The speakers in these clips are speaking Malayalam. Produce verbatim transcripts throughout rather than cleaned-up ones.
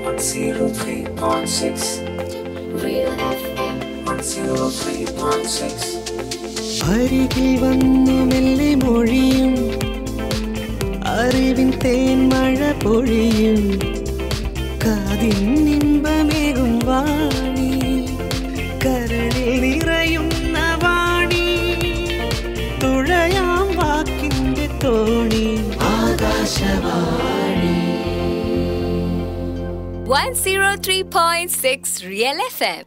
one oh three point six. Real F M one oh three point six. അരികിൽ വന്നു മെല്ലെ മൊഴിയും അറിവിൻ തേൻമഴ പൊഴിയും കാതിൻ ഇമ്പമേകും വാണി കരളിൽ നിറയുന്ന വാണി തുഴയാം വാക്കിന്റെ തോണി Akashvani one oh three point six Real F M.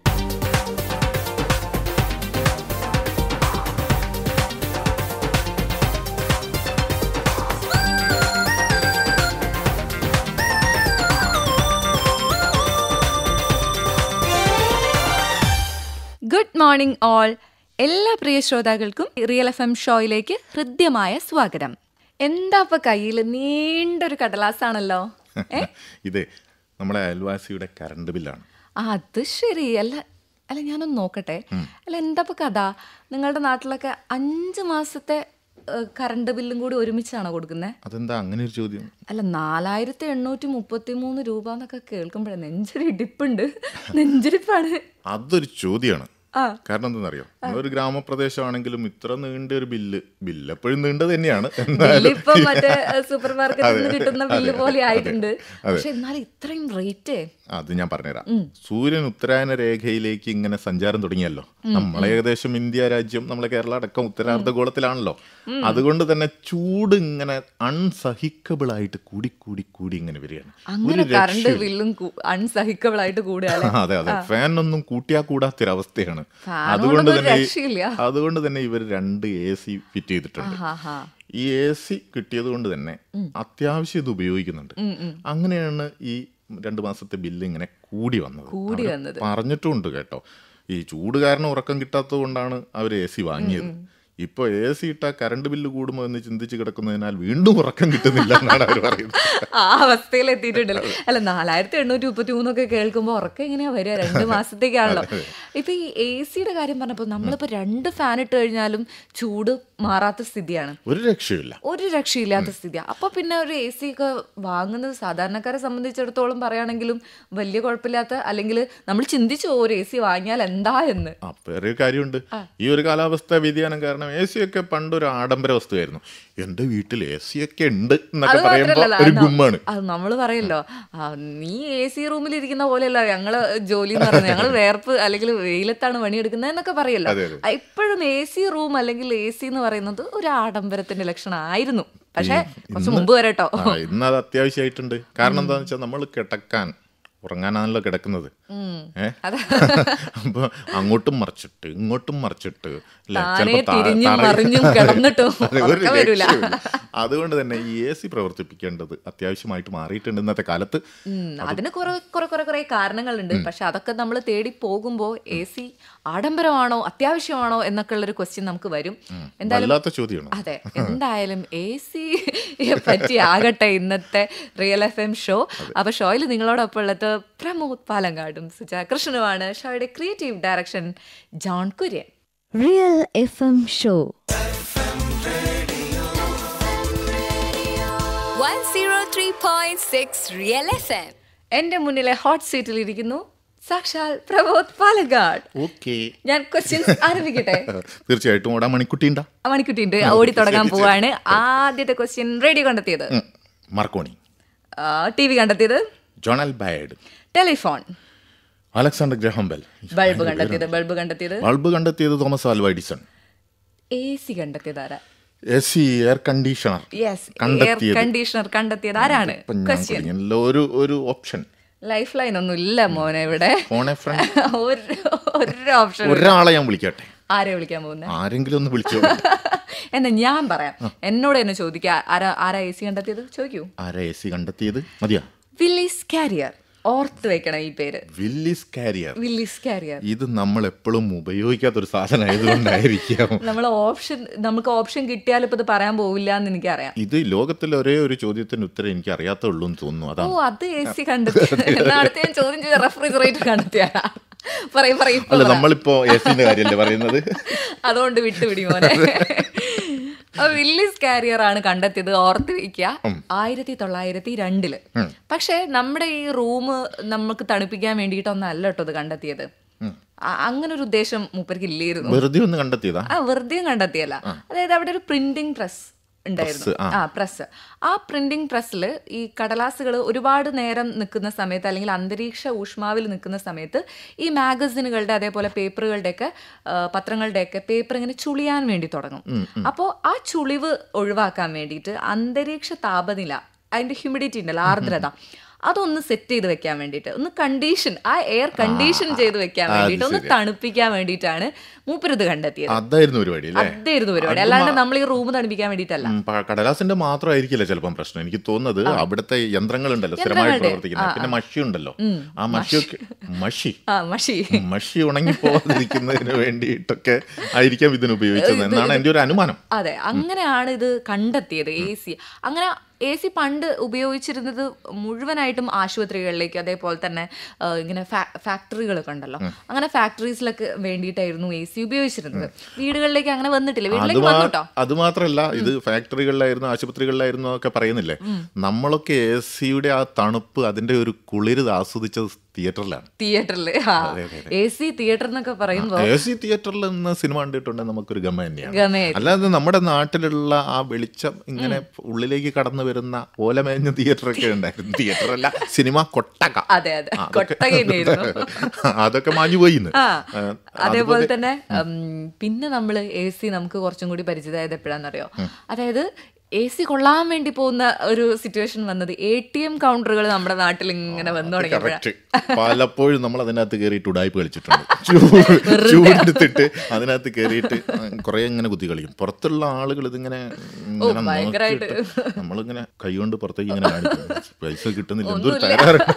Good morning all. എല്ലാ പ്രിയ ശ്രോതാക്കൾക്കും റിയൽ എഫ് എം ഷോയിലേക്ക് ഹൃദ്യമായ സ്വാഗതം. എന്താ ഇപ്പൊ കയ്യിൽ നീണ്ടൊരു കടലാസാണല്ലോ? ഇത് നമ്മുടെ അയൽവാസിയുടെ കറണ്ട് ബില്ലാണ്. അത് ശരി. അല്ല അല്ല ഞാനൊന്ന് നോക്കട്ടെ. അല്ല എന്താ ഇപ്പൊ കഥ? നിങ്ങളുടെ നാട്ടിലൊക്കെ അഞ്ചു മാസത്തെ കറണ്ട് ബില്ലും കൂടി ഒരുമിച്ചാണോ കൊടുക്കുന്നത്? അതെന്താ അങ്ങനെ ഒരു ചോദ്യം? അല്ല നാലായിരത്തി എണ്ണൂറ്റി മുപ്പത്തി മൂന്ന് രൂപ എന്നൊക്കെ കേൾക്കുമ്പോഴേ നെഞ്ചൊരു ഇടിപ്പുണ്ട്, നെഞ്ചിടിപ്പാണ്. അതൊരു ചോദ്യമാണ്. കാരണം എന്താണെന്നറിയോ, നമ്മളൊരു ഗ്രാമപ്രദേശമാണെങ്കിലും ഇത്ര നീണ്ട ഒരു ബില്ല് ബില്ല് എപ്പോഴും നീണ്ടത് തന്നെയാണ്. ഇപ്പൊ മറ്റേ സൂപ്പർ മാർക്കറ്റിൽ നിന്ന് കിട്ടുന്ന ബില്ല് പോലെ ആയിട്ടുണ്ട്. പക്ഷെ എന്നാലും ഇത്രയും റേറ്റ്. അത് ഞാൻ പറഞ്ഞുതരാം. സൂര്യൻ ഉത്തരായന രേഖയിലേക്ക് ഇങ്ങനെ സഞ്ചാരം തുടങ്ങിയല്ലോ. നമ്മളെ ഏകദേശം ഇന്ത്യ രാജ്യം, നമ്മളെ കേരള അടക്കം ഉത്തരാർദ്ധഗോളത്തിലാണല്ലോ. അതുകൊണ്ട് തന്നെ ചൂട് ഇങ്ങനെ അൺസഹിക്കബിൾ ആയിട്ട് കൂടി കൂടി കൂടി ഇങ്ങനെ വരികയാണ്. കറണ്ട് ബില്ലും അൺസഹിക്കബിൾ ആയിട്ട് കൂടുകയാണ്. അതെ അതെ, ഫാനൊന്നും കൂട്ടിയാ കൂടാത്തൊരവസ്ഥയാണ്. അതുകൊണ്ട് തന്നെ അതുകൊണ്ട് തന്നെ ഇവർ രണ്ട് എ സി ഫിറ്റ് ചെയ്തിട്ടുണ്ട്. ഈ എ സി കിട്ടിയത് കൊണ്ട് തന്നെ അത്യാവശ്യം ഇത് ഉപയോഗിക്കുന്നുണ്ട്. അങ്ങനെയാണ് ഈ രണ്ടു മാസത്തെ ബില്ല് ഇങ്ങനെ കൂടി വന്നത്. കൂടി വന്നത് പറഞ്ഞിട്ടുമുണ്ട് കേട്ടോ. ഈ ചൂട് കാരണം ഉറക്കം കിട്ടാത്തത് കൊണ്ടാണ് അവർ എ സി വാങ്ങിയത്. ഇപ്പൊ എ സി ഇട്ടാ കറണ്ട് ബില്ല് കൂടുമോ എന്ന് ചിന്തിച്ച് കിടക്കുന്നതിനാൽ വീണ്ടും ഉറക്കം കിട്ടുന്നില്ല എന്നാണ് അവർ പറയുന്നത്. ആ അവസ്ഥയിൽ എത്തിയിട്ടുണ്ടല്ലോ. അല്ല നാലായിരത്തി എണ്ണൂറ്റി മുപ്പത്തി മൂന്നൊക്കെ കേൾക്കുമ്പോൾ ഉറക്കം എങ്ങനെയാ വരിക? രണ്ട് മാസത്തേക്കാണല്ലോ. ഇപ്പൊ ഈ എ സിയുടെ കാര്യം പറഞ്ഞപ്പോ നമ്മളിപ്പോ രണ്ട് ഫാൻ ഇട്ട് കഴിഞ്ഞാലും ചൂട് മാറാത്ത സ്ഥിതിയാണ്. ഒരു രക്ഷയില്ല, ഒരു രക്ഷയില്ലാത്ത സ്ഥിതിയാണ്. അപ്പൊ പിന്നെ ഒരു എ സി ഒക്കെ വാങ്ങുന്നത് സാധാരണക്കാരെ സംബന്ധിച്ചിടത്തോളം പറയുകയാണെങ്കിലും വലിയ കുഴപ്പമില്ലാത്ത, അല്ലെങ്കിൽ നമ്മൾ ചിന്തിച്ചു ഒരു എ സി വാങ്ങിയാൽ എന്താ എന്ന്. വേറെ കാര്യമുണ്ട്. ഈ ഒരു കാലാവസ്ഥ വ്യതിയാനം കാരണം എ സി ഒക്കെ പണ്ടൊരു ആഡംബര വസ്തുവായിരുന്നു. എന്റെ വീട്ടിൽ എ സി ഒക്കെ ഉണ്ട് എന്നൊക്കെ പറയുമ്പോ ഒരു ഗുമ്മാണ്. അത് നമ്മള് പറയല്ലോ, നീ എ സി റൂമിൽ ഇരിക്കുന്ന പോലെയല്ല ഞങ്ങള് ജോലി എന്ന് പറയുന്നത്, ഞങ്ങള് വേർപ്പ് അല്ലെങ്കിൽ വെയിലത്താണ് പണിയെടുക്കുന്നത് എന്നൊക്കെ പറയല്ലോ. ഇപ്പോഴും എ സി റൂം അല്ലെങ്കിൽ എ സി എന്ന് പറയുന്നത് ഒരു ആഡംബരത്തിന്റെ ലക്ഷണമായിരുന്നു. പക്ഷെ കുറച്ച് മുമ്പ് വരെ കേട്ടോ. ഇന്ന് അത് അത്യാവശ്യമായിട്ടുണ്ട്. കാരണം എന്താന്ന് വെച്ചാൽ നമ്മൾ കിടക്കാൻ ഉറങ്ങാനാണല്ലോ കിടക്കുന്നത്. ഏഹ് അപ്പൊ അങ്ങോട്ടും മറിച്ചിട്ട് ഇങ്ങോട്ടും മറിച്ചിട്ട് അതുകൊണ്ട് തന്നെ ഈ എ സി പ്രവർത്തിപ്പിക്കേണ്ടത് അത്യാവശ്യമായിട്ട് മാറിയിട്ടുണ്ട് ഇന്നത്തെ കാലത്ത്. അതിന് കുറെ കുറെ കുറെ കുറെ കാരണങ്ങളുണ്ട്. പക്ഷെ അതൊക്കെ നമ്മൾ തേടി പോകുമ്പോൾ എ സി ആഡംബരമാണോ അത്യാവശ്യമാണോ എന്നൊക്കെ ഉള്ളൊരു ക്വസ്റ്റ്യൻ നമുക്ക് വരും. എന്തായാലും ചോദ്യമാണ്. അതെ, എന്തായാലും എ സിയെ പറ്റി ആകട്ടെ ഇന്നത്തെ റിയൽ എഫ് എം ഷോ. അപ്പൊ ഷോയിൽ നിങ്ങളോടൊപ്പം ഉള്ളത് പ്രമോദ് പാലങ്കാടും സുജ കൃഷ്ണനുമാണ്. ഷോയുടെ creative direction John Kurian. Real F M show one oh three point six Real F M. എന്റെ മുന്നിലെ ഹോട്ട് സീറ്റിൽ ഇരിക്കുന്നു സാക്ഷാൽ പ്രമോദ് പാലങ്കാട്. ഞാൻ ക്വസ്റ്റ്യൻസ് ആരംഭിക്കട്ടെ? തീർച്ചയായിട്ടും. ഓടാ മണിക്കുട്ടിയുണ്ട് മണിക്കുട്ടിയുണ്ട് ഓടി തുടങ്ങാൻ പോവാണ്. ആദ്യത്തെ ക്വസ്റ്റ്യൻ റേഡിയോ കണ്ടെത്തിയത് മാർക്കോണി. ടി വി കണ്ടെത്തിയത് ജോണൽ Baird. Telephone Alexander Graham Bell. Bulb കണ്ടെത്തിയത് ബൾബ് കണ്ടെത്തിയത് ബൾബ് കണ്ടെത്തിയത് Thomas Alva Edison. A C കണ്ടെത്തിയത് ആരാ? A C air conditioner. Yes, air conditioner കണ്ടെത്തിയത് ആരാണ്? ഒരു ഒരു ഓപ്ഷൻ. ലൈഫ് ലൈൻ ഒന്നും ഇല്ല മോനെ ഇവിടെ. ഒരു ഓപ്ഷൻ. ഒരാളെ ഞാൻ വിളിക്കട്ടെ. ആരെ വിളിക്കാൻ പോകുന്നത്? ആരെങ്കിലും ഒന്ന് വിളിച്ചോ. എന്നാ ഞാൻ പറയാം. എന്നോട് തന്നെ ചോദിക്കുക, ആരാ ആരാ എ സി കണ്ടെത്തിയത്? ചോദിക്കൂ. ആരാ എ സി കണ്ടെത്തിയത്? മതിയാ. Willis Carrier. ഓർത്ത് വെക്കണം ഈ പേര്, വില്ലിസ് കാരിയർ. Willis carrier. ഇത് നമ്മൾ എപ്പോഴും ഉപയോഗിക്കാത്തൊരു സാധനം ആയതുകൊണ്ടായിരിക്കാം. നമ്മൾ ഓപ്ഷൻ നമുക്ക് ഓപ്ഷൻ കിട്ടിയാൽ ഇപ്പൊ ഇത് പറയാൻ പോവില്ല എന്ന് എനിക്കറിയാം. ഇത് ലോകത്തിലെ ഒരേ ഒരു ചോദ്യത്തിന് ഉത്തരം എനിക്ക് അറിയാത്തുള്ളൂ എന്ന് തോന്നുന്നു. അതാ. ഓ, അത് എ സി കണ്ടെത്തി. അടുത്ത ഞാൻ ചോദ്യം ചെയ്ത റെഫ്രിജറേറ്റർ കണ്ടെത്തിയാ. പറയും പറയും. അല്ല, നമ്മളിപ്പോ എ സിന്റെ കാര്യമല്ലേ പറയുന്നത്. അതുകൊണ്ട് വിട്ടുപിടി മോനെ. വില്ലിസ് കാരിയർ ആണ് കണ്ടെത്തിയത്, ഓർത്ത് വയ്ക്കുക, ആയിരത്തി തൊള്ളായിരത്തി രണ്ടില്. പക്ഷെ നമ്മുടെ ഈ റൂം നമുക്ക് തണുപ്പിക്കാൻ വേണ്ടിയിട്ടൊന്നല്ല കേട്ടോ ഇത് കണ്ടെത്തിയത്. അങ്ങനെ ഒരു ഉദ്ദേശം മൂപ്പർക്ക് ഇല്ലായിരുന്നു. വെറുതെ ഒന്ന് കണ്ടെത്തിയതാ? ആ വെറുതെ കണ്ടെത്തിയല്ല. അതായത് അവിടെ ഒരു പ്രിന്റിംഗ് പ്രസ് ഉണ്ടായിരുന്നു. ആ പ്രസ് ആ പ്രിന്റിംഗ് പ്രസ്സിൽ ഈ കടലാസുകൾ ഒരുപാട് നേരം നിൽക്കുന്ന സമയത്ത് അല്ലെങ്കിൽ അന്തരീക്ഷ ഊഷ്മാവിൽ നിൽക്കുന്ന സമയത്ത് ഈ മാഗസിനുകളുടെ അതേപോലെ പേപ്പറുകളുടെയൊക്കെ പത്രങ്ങളുടെയൊക്കെ പേപ്പർ ഇങ്ങനെ ചുളിയാൻ വേണ്ടി തുടങ്ങും. അപ്പോൾ ആ ചുളിവ് ഒഴിവാക്കാൻ വേണ്ടിയിട്ട് അന്തരീക്ഷ താപനില, അതിന്റെ ഹ്യൂമിഡിറ്റി ഉണ്ടല്ലോ, ആർദ്രത, അതൊന്ന് സെറ്റ് ചെയ്ത് വെക്കാൻ വേണ്ടിയിട്ട്, ഒന്ന് കണ്ടീഷൻ, ആ എയർ കണ്ടീഷൻ ചെയ്ത് വെക്കാൻ വേണ്ടിയിട്ട്, ഒന്ന് തണുപ്പിക്കാൻ വേണ്ടിയിട്ടാണ് മൂപ്പരിത് കണ്ടെത്തിയത്. അതായിരുന്നു പരിപാടി. അതായിരുന്നു പരിപാടി, അല്ലാണ്ട് നമ്മൾ ഈ റൂം തണുപ്പിക്കാൻ വേണ്ടിയിട്ടല്ല. കടലാസിന്റെ മാത്രമായിരിക്കില്ല ചിലപ്പം പ്രശ്നം. എനിക്ക് തോന്നുന്നത് അവിടുത്തെ യന്ത്രങ്ങളുണ്ടല്ലോ സ്ഥിരമായി പ്രവർത്തിക്കുന്നത്, പിന്നെ മഷി ഉണ്ടല്ലോ, ആ മഷിയൊക്കെ മഷി മഷി മഷി ഉണങ്ങിപ്പോകാതിരിക്കുന്നതിന് വേണ്ടിയിട്ടൊക്കെ ആയിരിക്കാം ഇതിന് ഉപയോഗിച്ചത് എന്നാണ് എൻ്റെ ഒരു അനുമാനം. അതെ, അങ്ങനെയാണ് ഇത് കണ്ടെത്തിയത്. എ സി അങ്ങനെ എ സി പണ്ട് ഉപയോഗിച്ചിരുന്നത് മുഴുവനായിട്ടും ആശുപത്രികളിലേക്ക്, അതേപോലെ തന്നെ ഇങ്ങനെ ഫാക്ടറികളൊക്കെ ഉണ്ടല്ലോ, അങ്ങനെ ഫാക്ടറീസിലൊക്കെ വേണ്ടിയിട്ടായിരുന്നു എ സി ഉപയോഗിച്ചിരുന്നത്. വീടുകളിലേക്ക് അങ്ങനെ വന്നിട്ടില്ല. വീട്ടിലേക്ക് വന്നിട്ടോ? അത് മാത്രമല്ല, ഇത് ഫാക്ടറികളിലായിരുന്നു ആശുപത്രികളിലായിരുന്നു ഒക്കെ പറയുന്നില്ലേ. നമ്മളൊക്കെ എ സിയുടെ ആ തണുപ്പ്, അതിന്റെ ഒരു കുളിര് ആസ്വദിച്ചത് തിയേറ്ററിലാണ്. തിയേറ്ററിൽ എ സി തിയേറ്റർ എന്നൊക്കെ പറയുമ്പോൾ എ സി തിയേറ്ററിൽ നിന്ന് സിനിമ കണ്ടിട്ടുണ്ടെങ്കിൽ നമുക്കൊരു ഗമ തന്നെയാണ്. അല്ലാതെ നമ്മുടെ നാട്ടിലുള്ള ആ വെളിച്ചം ഇങ്ങനെ ഉള്ളിലേക്ക് കടന്നു വരുന്ന ഓലമേഞ്ഞ തിയേറ്ററൊക്കെ ഉണ്ടായിരുന്നു. തിയേറ്റർ അല്ല, സിനിമ കൊട്ടക. അതെ അതെ, കൊട്ടകയായിരുന്നു. അതൊക്കെ മാഞ്ഞുപോയി. അതേപോലെ തന്നെ പിന്നെ നമ്മള് എ സി നമുക്ക് കുറച്ചും കൂടി പരിചിതമായത് എപ്പോഴാണെന്നറിയോ? അതായത് എ സി കൊള്ളാൻ വേണ്ടി പോകുന്ന ഒരു സിറ്റുവേഷൻ വന്നത് എ ടി എം കൗണ്ടറുകൾ നമ്മുടെ നാട്ടിൽ ഇങ്ങനെ വന്നു തുടങ്ങിയപ്പോഴാണ്. പലപ്പോഴും നമ്മൾ അതിനകത്ത് കയറിയിട്ട് ഉടായ്പ കളിച്ചിട്ടുണ്ട്. ചൂടെടുത്തിട്ട് അതിനകത്ത് കയറിയിട്ട് കുറെ ഇങ്ങനെ കുത്തി കളിക്കും. പുറത്തുള്ള ആളുകൾ ഇതിങ്ങനെ ഭയങ്കരമായിട്ട് നമ്മളിങ്ങനെ കൈകൊണ്ട് പുറത്തേക്ക് ഇങ്ങനെ കാണിക്കും, പൈസ കിട്ടുന്നില്ല, എന്തൊരു തകരാറുണ്ട്.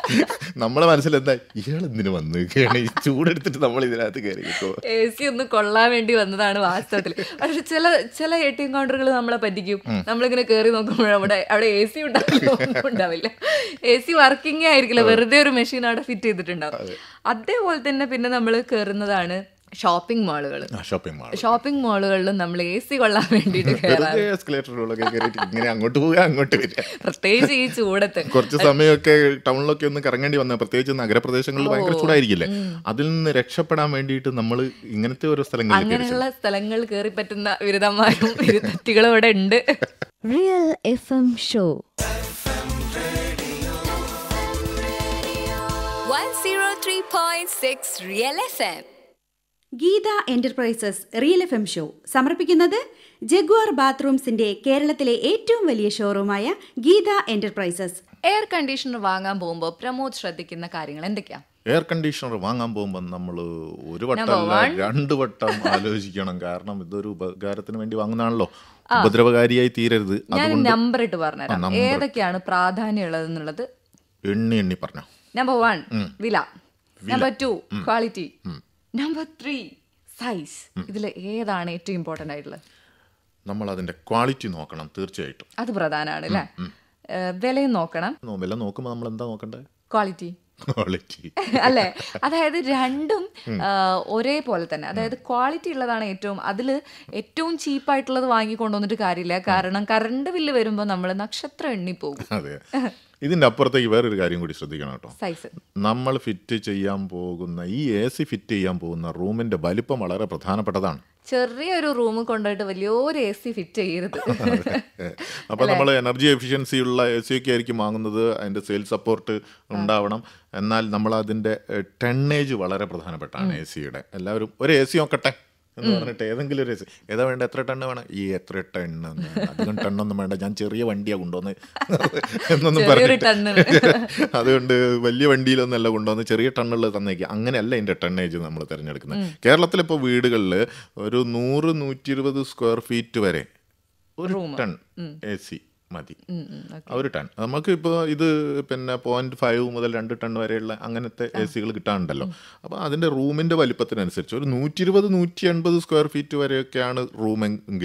നമ്മളെ മനസ്സിലെന്താ, ഇയാളെന്തിനു വന്ന് ഈ ചൂടെടുത്തിട്ട് നമ്മൾ ഇതിനകത്ത് കയറി കിട്ടുമോ? എ സി ഒന്ന് കൊള്ളാൻ വേണ്ടി വന്നതാണ് വാസ്തവത്തിൽ. പക്ഷെ ചില ചില എ ടി എം കൗണ്ടറുകൾ നമ്മളെ പറ്റിക്കും. നമ്മളിങ്ങനെ കയറി നോക്കുമ്പോൾ അവിടെ അവിടെ എ സി ഉണ്ടാവില്ല, എ സി വർക്കിംഗേ ആയിരിക്കില്ല, വെറുതെ ഒരു മെഷീൻ അവിടെ ഫിറ്റ് ചെയ്തിട്ടുണ്ടാവും. അതേപോലെ തന്നെ പിന്നെ നമ്മൾ കയറുന്നതാണ് ഷോപ്പിംഗ് മാളുകൾ. ഷോപ്പിംഗ് മാളുകളിലും നമ്മൾ എ സി കൊള്ളാൻ വേണ്ടിയിട്ട് അങ്ങോട്ട് പോവുക, അങ്ങോട്ട് വരിക. പ്രത്യേകിച്ച് ഈ ചൂടത്ത് കുറച്ച് സമയമൊക്കെ ടൗണിലൊക്കെ ഒന്ന് കറങ്ങേണ്ടി വന്ന, പ്രത്യേകിച്ച് നഗരപ്രദേശങ്ങളിൽ ഭയങ്കര ചൂടായിരിക്കില്ലേ, അതിൽ നിന്ന് രക്ഷപ്പെടാൻ വേണ്ടിയിട്ട് നമ്മൾ ഇങ്ങനത്തെ ഓരോ സ്ഥലങ്ങൾ, അങ്ങനെയുള്ള സ്ഥലങ്ങൾ കയറി പറ്റുന്ന വിരുദ്ധന്മാരും വിരുദ്ധത്തികളും ഇവിടെ ഉണ്ട്. Real F M show one oh three point six Real F M. Geetha enterprises real F M show സമർപ്പിക്കുന്നത് ജഗ്വാർ ബാത്റൂംസിന്റെ കേരളത്തിലെ ഏറ്റവും വലിയ ഷോറൂമായ ഗീത എന്റർപ്രൈസസ്. എയർ കണ്ടീഷണർ വാങ്ങാൻ പോകുമ്പോൾ പ്രമോദ് ശ്രദ്ധിക്കുന്ന കാര്യങ്ങൾ എന്തൊക്കെയാ? എയർ കണ്ടീഷണർ വാങ്ങാൻ പോകുമ്പോൾ നമ്മൾ ഒരു വട്ടം രണ്ട് വട്ടം ആലോചിക്കണം. കാരണം ഇതൊരു ഉപകാരത്തിന് വേണ്ടി വാങ്ങുന്നതാണല്ലോ, ഉപദ്രവകാരിയായി തീരരുത്. ഞാൻ നമ്പർ ഇട്ട് പറഞ്ഞുതരാം ഏതൊക്കെയാണ് പ്രാധാന്യം ഉള്ളത് എന്നുള്ളത്. എണ്ണി എണ്ണി പറഞ്ഞോ. നമ്പർ വൺ വില, number two quality, number three size. ഇതിൽ ഏതാണ് ഏറ്റവും ഇമ്പോർട്ടൻ്റ് ആയിട്ടുള്ളത്? നമ്മൾ അതിന്റെ ക്വാളിറ്റി നോക്കണം, തീർച്ചയായിട്ടും അത് പ്രധാനമാണ് അല്ലേ. വിലയും നോക്കണം. വില നോക്കുമ്പോൾ നമ്മൾ എന്താ നോക്കണ്ടേ? ക്വാളിറ്റി ക്വാളിറ്റി അല്ലേ. അതായത് രണ്ടും ഒരേപോലെ തന്നെ, അതായത് ക്വാളിറ്റി ഉള്ളതാണ് ഏറ്റവും, അതിൽ ഏറ്റവും ചീപ്പായിട്ടുള്ളത് വാങ്ങിക്കൊണ്ടുവന്നിട്ട് കാര്യമില്ല. കാരണം കറണ്ട് ബില്ല് വരുമ്പോൾ നമ്മൾ നക്ഷത്രം എണ്ണിപ്പോകും. അതെ. ഇതിന്റെ അപ്പുറത്തേക്ക് വേറൊരു കാര്യം കൂടി ശ്രദ്ധിക്കണം കേട്ടോ. സൈസ്. നമ്മൾ ഫിറ്റ് ചെയ്യാൻ പോകുന്ന ഈ എ സി ഫിറ്റ് ചെയ്യാൻ പോകുന്ന റൂമിന്റെ വലിപ്പം വളരെ പ്രധാനപ്പെട്ടതാണ്. ചെറിയൊരു റൂം കൊണ്ടുപോയിട്ട് വലിയൊരു എ സി ഫിറ്റ് ചെയ്യരുത്. അപ്പൊ നമ്മൾ എനർജി എഫിഷ്യൻസി ഉള്ള എ സി ഒക്കെ ആയിരിക്കും വാങ്ങുന്നത്. അതിന്റെ സെയിൽസ് സപ്പോർട്ട് ഉണ്ടാവണം. എന്നാൽ നമ്മൾ അതിന്റെ ടെണ്ണേജ് വളരെ പ്രധാനപ്പെട്ടാണ് എ സിയുടെ. എല്ലാവരും ഒരു എ സി നോക്കട്ടെ എന്ന് പറഞ്ഞിട്ട് ഏതെങ്കിലും ഒരു എ സി ഏതാ വേണ്ട, എത്ര ടണ്ണ് വേണം, ഈ എത്ര ടണ്ണ്, അധികം ടണ്ണൊന്നും വേണ്ട, ഞാൻ ചെറിയ വണ്ടിയാണ് കൊണ്ടുവന്ന് എന്നൊന്നും പറഞ്ഞിട്ട് അതുകൊണ്ട് വലിയ വണ്ടിയിലൊന്നല്ല കൊണ്ടുവന്ന് ചെറിയ ടണ്ണുള്ളത് തന്നേക്കുക. അങ്ങനെയല്ല ഇതിൻ്റെ ടണ്ണേജ് നമ്മൾ തിരഞ്ഞെടുക്കുന്നത്. കേരളത്തിലിപ്പോൾ വീടുകളിൽ ഒരു നൂറ് നൂറ്റി ഇരുപത് സ്ക്വയർ ഫീറ്റ് വരെ ഒരു ടൺ എ സി മതി. ഒരു ടൺ നമുക്ക് ഇപ്പോൾ ഇത് പിന്നെ പോയിന്റ് ഫൈവ് മുതൽ രണ്ട് ടൺ വരെയുള്ള അങ്ങനത്തെ എ സികൾ കിട്ടാനുണ്ടല്ലോ. അപ്പോൾ അതിൻ്റെ റൂമിൻ്റെ വലിപ്പത്തിനനുസരിച്ച് ഒരു നൂറ്റി ഇരുപത് നൂറ്റി എൺപത് സ്ക്വയർ ഫീറ്റ് വരെയൊക്കെയാണ് റൂമെങ്കിൽ